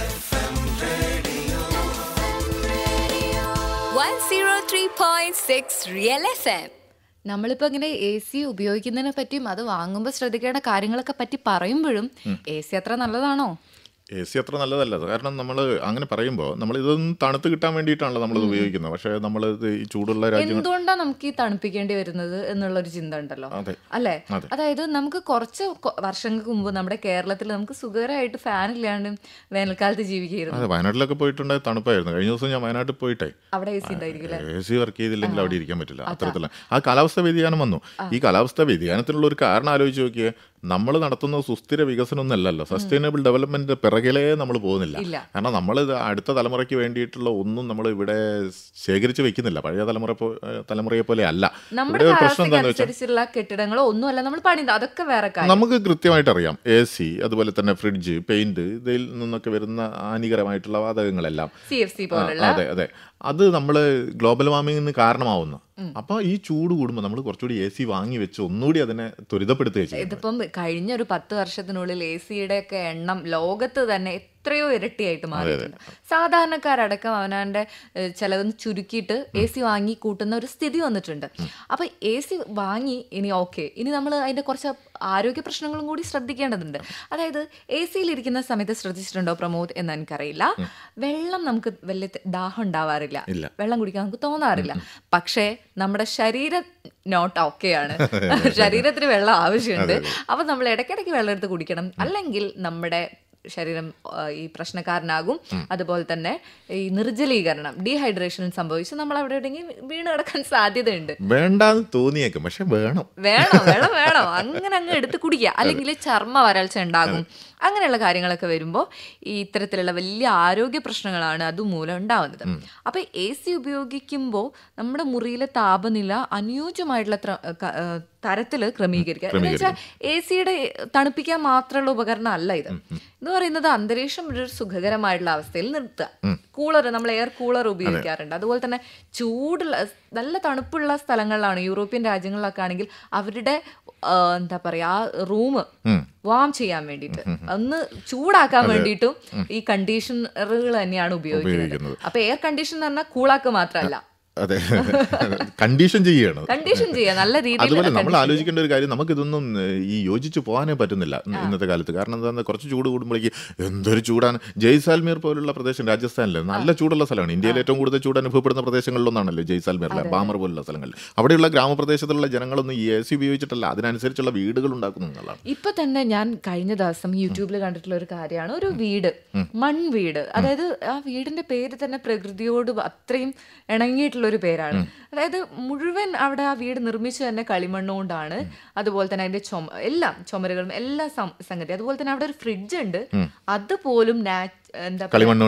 one oh three point six real F M. നമ്മളിപ്പോൾ ഇങ്ങനെ എ സി ഉപയോഗിക്കുന്നതിനെ പറ്റിയും അത് വാങ്ങുമ്പോൾ ശ്രദ്ധിക്കേണ്ട കാര്യങ്ങളൊക്കെ പറ്റി പറയുമ്പോഴും എ സി അത്ര നല്ലതാണോ? എ സി അത്ര നല്ലതല്ല. കാരണം നമ്മൾ അങ്ങനെ പറയുമ്പോൾ നമ്മൾ ഇതൊന്നും തണുത്ത് കിട്ടാൻ വേണ്ടിയിട്ടാണല്ലോ നമ്മളിത് ഉപയോഗിക്കുന്നത്. പക്ഷേ നമ്മൾ ഈ ചൂടുള്ള രാജ്യം എന്തുകൊണ്ടാണ് നമുക്ക് ഈ തണുപ്പിക്കേണ്ടി വരുന്നത് എന്നുള്ളൊരു ചിന്ത ഉണ്ടല്ലോ, അല്ലേ? അതായത് നമുക്ക് കുറച്ച് വർഷങ്ങൾക്ക് മുമ്പ് നമ്മുടെ കേരളത്തിൽ നമുക്ക് സുഖകരമായിട്ട് ഫാൻ ഇല്ലാണ്ട് വേനൽക്കാലത്ത് ജീവിക്കുകയായിരുന്നു. അതെ, വയനാട്ടിലൊക്കെ പോയിട്ടുണ്ടായി തണുപ്പായിരുന്നു. കഴിഞ്ഞ ദിവസം ഞാൻ വയനാട്ടിൽ പോയിട്ടേ, അവിടെ എ സി ഉണ്ടായിരിക്കും, എ സി വർക്ക് ചെയ്തില്ലെങ്കിൽ അവിടെ ഇരിക്കാൻ പറ്റില്ല. അത്തരത്തിലുള്ള ആ കാലാവസ്ഥ വ്യതിയാനം വന്നു. ഈ കാലാവസ്ഥ വ്യതിയാനത്തിനുള്ള ഒരു കാരണം ആലോചിച്ച് നോക്കിയേ. നമ്മൾ നടത്തുന്ന സുസ്ഥിര വികസനം ഒന്നല്ലല്ലോ, സസ്റ്റൈനബിൾ ഡെവലപ്മെന്റ് പിറകിലേ നമ്മൾ പോകുന്നില്ല. കാരണം നമ്മൾ അടുത്ത തലമുറയ്ക്ക് വേണ്ടിയിട്ടുള്ള ഒന്നും നമ്മൾ ഇവിടെ ശേഖരിച്ച് വെക്കുന്നില്ല. പഴയ തലമുറ തലമുറയെ പോലെ അല്ല. ഇവിടെ പ്രശ്നം എന്താണെന്ന് വെച്ചാൽ കെട്ടിടങ്ങളോ ഒന്നുമല്ല നമ്മൾ പണിയുന്നത്, അതൊക്കെ വേറെ കാര്യം. നമുക്ക് കൃത്യമായിട്ട് അറിയാം, എ സി അതുപോലെ തന്നെ ഫ്രിഡ്ജ്, പെയിന്റ്, ഇതിൽ നിന്നൊക്കെ വരുന്ന ഹാനികരമായിട്ടുള്ള വാതകങ്ങളെല്ലാം, അതെ അതെ, അത് നമ്മൾ ഗ്ലോബൽ വാർമിങ്ങിന് കാരണമാവുന്നു. അപ്പൊ ഈ ചൂട് കൂടുമ്പോൾ നമ്മൾ കുറച്ചുകൂടി എ സി വാങ്ങി വെച്ച് ഒന്നുകൂടി അതിനെ ത്വരിതപ്പെടുത്തുക ചെയ്യും. ഇതിപ്പം കഴിഞ്ഞ ഒരു പത്ത് വർഷത്തിനുള്ളിൽ എ സിയുടെ ഒക്കെ എണ്ണം ലോകത്ത് തന്നെ എത്രയോ ഇരട്ടിയായിട്ട് മാറിയിട്ടുണ്ട്. സാധാരണക്കാരടക്കം അവനവൻ്റെ ചിലവ് ചുരുക്കിയിട്ട് എ സി വാങ്ങി കൂട്ടുന്ന ഒരു സ്ഥിതി വന്നിട്ടുണ്ട്. അപ്പൊ എ സി വാങ്ങി ഇനി ഓക്കെ, ഇനി നമ്മൾ അതിന്റെ കുറച്ച് ആരോഗ്യ പ്രശ്നങ്ങളും കൂടി ശ്രദ്ധിക്കേണ്ടതുണ്ട്. അതായത് എ സിയിലിരിക്കുന്ന സമയത്ത് ശ്രദ്ധിച്ചിട്ടുണ്ടോ പ്രമോദ് എന്ന് എനിക്കറിയില്ല, വെള്ളം നമുക്ക് വലിയ ദാഹം ഉണ്ടാവാറില്ല, വെള്ളം കുടിക്കാൻ നമുക്ക് തോന്നാറില്ല. പക്ഷേ നമ്മുടെ ശരീരം നോട്ട് ഓക്കെയാണ്, ശരീരത്തിന് വെള്ളം ആവശ്യമുണ്ട്. അപ്പൊ നമ്മൾ ഇടയ്ക്കിടയ്ക്ക് വെള്ളം എടുത്ത് കുടിക്കണം, അല്ലെങ്കിൽ നമ്മുടെ ശരീരം ഈ പ്രശ്നക്കാരനാകും. അതുപോലെ തന്നെ ഈ നിർജ്ജലീകരണം, ഡീഹൈഡ്രേഷൻ സംഭവിച്ച് നമ്മൾ അവിടെ എവിടെയെങ്കിലും വീണ് കിടക്കാൻ സാധ്യതയുണ്ട്. വേണ്ടാന്ന് തോന്നിയേക്കും, പക്ഷെ വേണം വേണം വെള്ളം വേണം, അങ്ങനെ അങ്ങ് എടുത്ത് കുടിക്കുക, അല്ലെങ്കിൽ ചർമ്മ വരൾച്ച ഉണ്ടാകും. അങ്ങനെയുള്ള കാര്യങ്ങളൊക്കെ വരുമ്പോൾ ഈ ഇത്തരത്തിലുള്ള വലിയ ആരോഗ്യ പ്രശ്നങ്ങളാണ് അതുമൂലം ഉണ്ടാവുന്നത്. അപ്പം എ സി ഉപയോഗിക്കുമ്പോൾ നമ്മുടെ മുറിയിലെ താപനില അനുയോജ്യമായിട്ടുള്ള തരത്തിൽ ക്രമീകരിക്കുക. എന്ന് വെച്ചാൽ എ സിയുടെ തണുപ്പിക്കാൻ മാത്രമുള്ള ഉപകരണം അല്ല ഇത്. എന്ന് പറയുന്നത് അന്തരീക്ഷം ഒരു സുഖകരമായിട്ടുള്ള അവസ്ഥയിൽ നിർത്തുക. കൂളർ, നമ്മൾ എയർ കൂളർ ഉപയോഗിക്കാറുണ്ട്. അതുപോലെ തന്നെ ചൂടുള്ള നല്ല തണുപ്പുള്ള സ്ഥലങ്ങളിലാണ്, യൂറോപ്യൻ രാജ്യങ്ങളിലൊക്കെ ആണെങ്കിൽ അവരുടെ എന്താ പറയാ ആ റൂം വാം ചെയ്യാൻ വേണ്ടിയിട്ട്, ഒന്ന് ചൂടാക്കാൻ വേണ്ടിയിട്ടും ഈ കണ്ടീഷണറുകൾ തന്നെയാണ് ഉപയോഗിക്കുന്നത്. അപ്പൊ എയർ കണ്ടീഷൻ എന്ന് പറഞ്ഞാൽ കൂളാക്ക് മാത്രമല്ല, അതെ, കണ്ടീഷൻ ചെയ്യണം, കണ്ടീഷൻ ചെയ്യാൻ നല്ല രീതിയിൽ. അതുപോലെ നമ്മൾ ആലോചിക്കേണ്ട ഒരു കാര്യം, നമുക്കിതൊന്നും ഈ യോജിച്ച് പോകാനേ പറ്റുന്നില്ല ഇന്നത്തെ കാലത്ത്. കാരണം എന്താ, കുറച്ച് ചൂട് കൂടുമ്പോഴേക്ക് എന്തൊരു ചൂടാണ്. ജയ്സാൽമീർ പോലുള്ള പ്രദേശം രാജസ്ഥാനിൽ നല്ല ചൂടുള്ള സ്ഥലമാണ്. ഇന്ത്യയിൽ ഏറ്റവും കൂടുതൽ ചൂട് അനുഭവപ്പെടുന്ന പ്രദേശങ്ങളിലൊന്നാണല്ലോ ജയ്സാൽമീറിലെ ബാമർ പോലുള്ള സ്ഥലങ്ങളിൽ. അവിടെയുള്ള ഗ്രാമപ്രദേശത്തുള്ള ജനങ്ങളൊന്നും ഈ എ സി ഉപയോഗിച്ചിട്ടല്ല, അതിനനുസരിച്ചുള്ള വീടുകൾ ഉണ്ടാക്കുന്നു എന്നുള്ളതാണ്. ഇപ്പൊ തന്നെ ഞാൻ കഴിഞ്ഞ ദിവസം യൂട്യൂബിൽ കണ്ടിട്ടുള്ള ഒരു കാര്യമാണ്, ഒരു വീട്, മൺവീട്. അതായത് ആ വീടിന്റെ പേര് തന്നെ പ്രകൃതിയോട് അത്രയും ഇണങ്ങിയിട്ടുള്ള ഒരു പേരാണ്. അതായത് മുഴുവൻ അവിടെ ആ വീട് നിർമ്മിച്ചു തന്നെ കളിമണ്ണുകൊണ്ടാണ്. അതുപോലെ തന്നെ അതിന്റെ ചുമ എല്ലാം ചുമരുകളും എല്ലാ സംഗതി. അതുപോലെ തന്നെ അവിടെ ഒരു ഫ്രിഡ്ജ് ഉണ്ട്, അതുപോലും എന്താ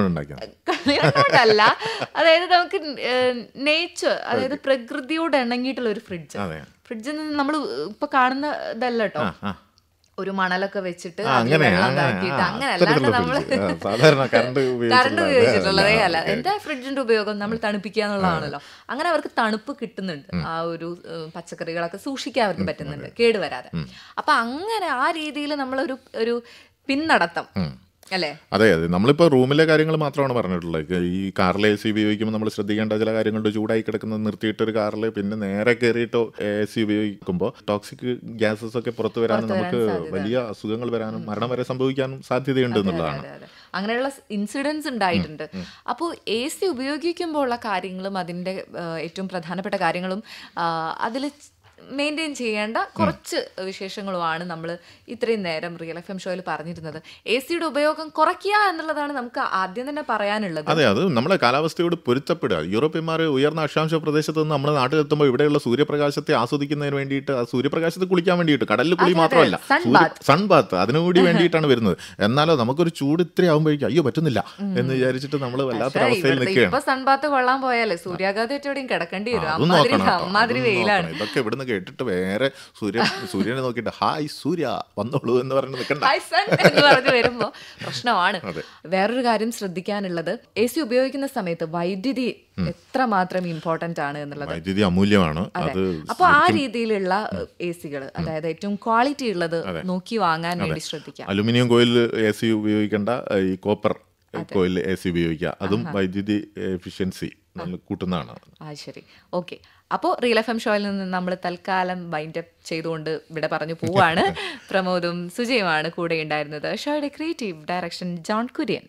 കളിമണ്ണോണ്ടല്ല, അതായത് നമുക്ക് നേച്ചർ, അതായത് പ്രകൃതിയോട് ഇണങ്ങിയിട്ടുള്ള ഒരു ഫ്രിഡ്ജ്. ഫ്രിഡ്ജിൽ നിന്ന് നമ്മൾ ഇപ്പൊ കാണുന്ന ഇതല്ല കേട്ടോ, ഒരു മണലൊക്കെ വെച്ചിട്ട് വെള്ളം താക്കിയിട്ട് അങ്ങനെ അല്ലാണ്ട് നമ്മള് കറണ്ട് ഉപയോഗിച്ചിട്ടുള്ളതേ അല്ല. എന്താ ഫ്രിഡ്ജിന്റെ ഉപയോഗം, നമ്മൾ തണുപ്പിക്കുക എന്നുള്ളതാണല്ലോ. അങ്ങനെ അവർക്ക് തണുപ്പ് കിട്ടുന്നുണ്ട്, ആ ഒരു പച്ചക്കറികളൊക്കെ സൂക്ഷിക്കാൻ അവർക്ക് പറ്റുന്നുണ്ട് കേടുവരാതെ. അപ്പൊ അങ്ങനെ ആ രീതിയിൽ നമ്മളൊരു ഒരു പിന്നടത്തം അല്ലേ? അതെ അതെ, നമ്മളിപ്പോൾ റൂമിലെ കാര്യങ്ങൾ മാത്രമാണ് പറഞ്ഞിട്ടുള്ളത്. ഈ കാറിൽ എ സി ഉപയോഗിക്കുമ്പോൾ നമ്മൾ ശ്രദ്ധിക്കേണ്ട ചില കാര്യങ്ങളുണ്ട്. ചൂടായി കിടക്കുന്നത് നിർത്തിയിട്ടൊരു കാറിൽ പിന്നെ നേരെ കയറിയിട്ടോ എ സി ഉപയോഗിക്കുമ്പോൾ ടോക്സിക് ഗ്യാസസ് ഒക്കെ പുറത്തു വരാനും നമുക്ക് വലിയ അസുഖങ്ങൾ വരാനും മരണം വരെ സംഭവിക്കാനും സാധ്യതയുണ്ട് എന്നുള്ളതാണ്. അങ്ങനെയുള്ള ഇൻസിഡൻസ് ഉണ്ടായിട്ടുണ്ട്. അപ്പോൾ എ സി ഉപയോഗിക്കുമ്പോൾ ഉള്ള കാര്യങ്ങളും അതിൻ്റെ ഏറ്റവും പ്രധാനപ്പെട്ട കാര്യങ്ങളും അതിൽ മെയിൻറ്റെയിൻ ചെയ്യേണ്ട കുറച്ച് വിശേഷങ്ങളുമാണ് നമ്മൾ ഇത്രയും നേരം റിയൽ എഫ് എം ഷോയിൽ പറഞ്ഞിരുന്നത്. എ സിയുടെ ഉപയോഗം കുറയ്ക്കുക എന്നുള്ളതാണ് നമുക്ക് ആദ്യം തന്നെ പറയാനുള്ളത്. അതെ, അത് നമ്മളെ കാലാവസ്ഥയോട് പൊരുത്തപ്പെടുക. യൂറോപ്യന്മാർ ഉയർന്ന അക്ഷാംശ പ്രദേശത്ത് നിന്ന് നമ്മുടെ നാട്ടിലെത്തുമ്പോൾ ഇവിടെയുള്ള സൂര്യപ്രകാശത്തെ ആസ്വദിക്കുന്നതിന് വേണ്ടിയിട്ട്, ആ സൂര്യപ്രകാശത്ത് കുളിക്കാൻ വേണ്ടിയിട്ട്, കടലിൽ കുളി മാത്രമല്ല സൺബാത്ത് അതിനുകൂടി വേണ്ടിയിട്ടാണ് വരുന്നത്. എന്നാലോ നമുക്കൊരു ചൂട് ഇത്ര ആകുമ്പോഴേക്കും അയ്യോ പറ്റുന്നില്ല എന്ന് വിചാരിച്ചിട്ട് നമ്മൾ വല്ലാത്തൊരവസ്ഥയിൽ നിൽക്കുകയാണ്. സൺബാത്ത് കൊള്ളാൻ പോയാലേ സൂര്യാഘാതത്തോടെയും കിടക്കേണ്ടി വരും. ഇതൊക്കെ ഇവിടുന്ന് കേട്ടിട്ട് വേറെ സൂര്യ സൂര്യനെ നോക്കിയിട്ട് ഹായ് സൂര്യ വന്നോളൂ എന്ന് പറഞ്ഞു നിൽക്കണ്ട എന്ന് പറഞ്ഞു വരുമ്പോ പ്രശ്നമാണ്. വേറൊരു കാര്യം ശ്രദ്ധിക്കാനുള്ളത്, എ സി ഉപയോഗിക്കുന്ന സമയത്ത് വൈദ്യുതി എത്രമാത്രം ഇമ്പോർട്ടന്റ് ആണ് എന്നുള്ളത്. വൈദ്യുതി അമൂല്യമാണ്. അപ്പൊ ആ രീതിയിലുള്ള എ സികൾ, അതായത് ഏറ്റവും ക്വാളിറ്റി ഉള്ളത് നോക്കി വാങ്ങാൻ വേണ്ടി ശ്രദ്ധിക്കാം. അലുമിനിയം കോയിൽ എ സി ഉപയോഗിക്കേണ്ട, ഈ കോപ്പർ കോയിൽ എ സി ഉപയോഗിക്കുക. അതും വൈദ്യുതി എഫിഷ്യൻസി കൂട്ടുന്നതാണ്. ആ ശരി, ഓക്കെ. അപ്പോൾ റിയൽ എഫ് എം ഷോയിൽ നിന്ന് നമ്മൾ തൽക്കാലം വൈൻഡപ്പ് ചെയ്തുകൊണ്ട് ഇവിടെ പറഞ്ഞു പോവാണ്. പ്രമോദും സുജയുമാണ് കൂടെ ഉണ്ടായിരുന്നത്. ഷോയുടെ creative direction John Kurian.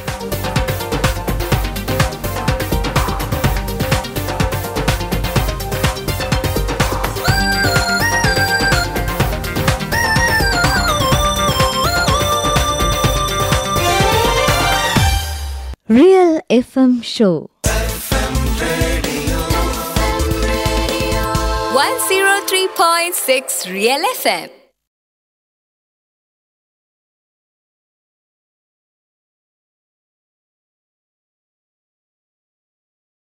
Real F M Show one oh three point six Real F M.